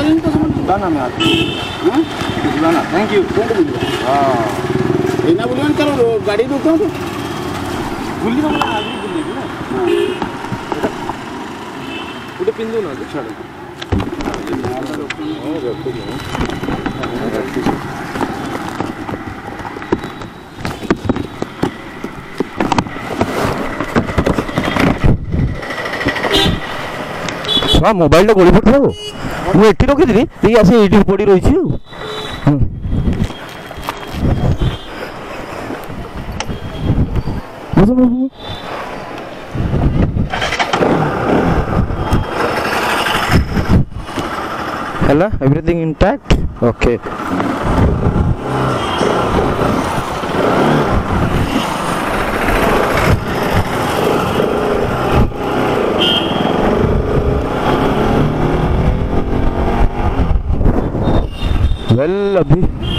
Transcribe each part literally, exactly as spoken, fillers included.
silent तो समझ बुलाना मैं आपको हाँ बुलाना थैंक यू कौन बुलाना हाँ इना बुलाना चलो गाड़ी रुकता हूँ बुल्ली तो बोला आगे बुल्ली ना हाँ उधर पिंदू ना तो छोड़ो हाँ रखो रखो हाँ मोबाइल गोली पड़ता मुझे एटी रखी ये आस ये पड़ी रही है एवरीथिंग इंटैक्ट ओके वेल अभी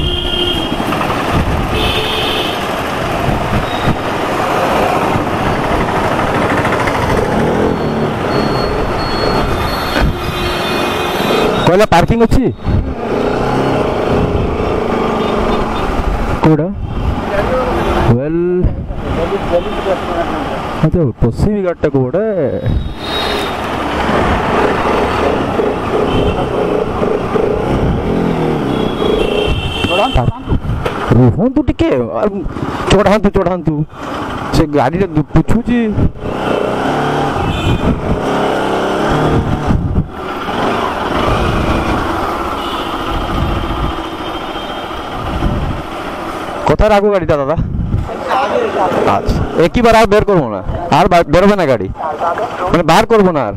कोला पार्किंग अच्छी कोड़ा वेल अच्छा पश्चिमी घाट कोड़ा रुहतु टिके चढ़ातु चढ़ातु से गाड़ी पुछुची कथा आगो गाड़ी दादा अच्छा एक ही बार बेर करबो ना आर बेरबे ना गाड़ी मैंने बाहर करबो ना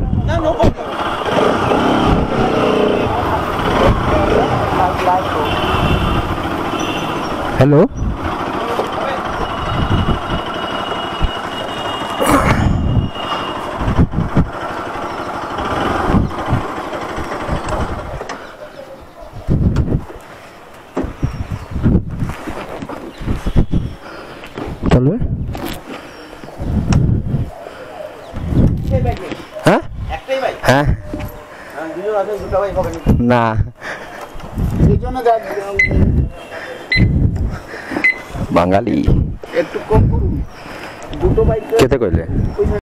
हेलो चलो हाँ हाँ ना बांगाली केते कहले